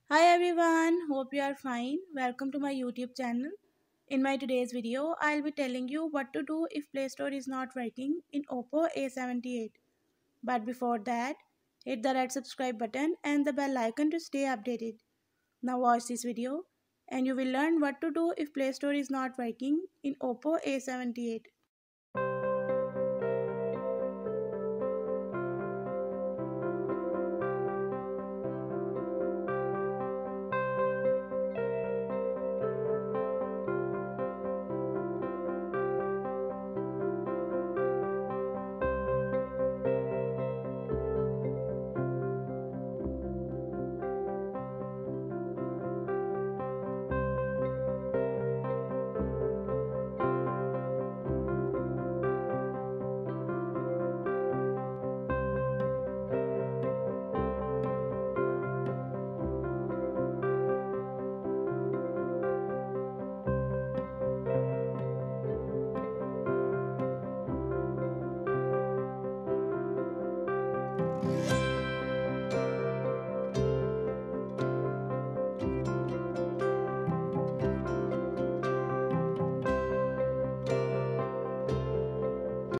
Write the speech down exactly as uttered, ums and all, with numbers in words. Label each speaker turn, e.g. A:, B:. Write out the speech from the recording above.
A: Hi everyone, hope you are fine. Welcome to my YouTube channel. In my today's video, I'll be telling you what to do if Play Store is not working in OPPO A seventy-eight. But before that, hit the red subscribe button and the bell icon to stay updated. Now watch this video and you will learn what to do if Play Store is not working in OPPO A seventy-eight.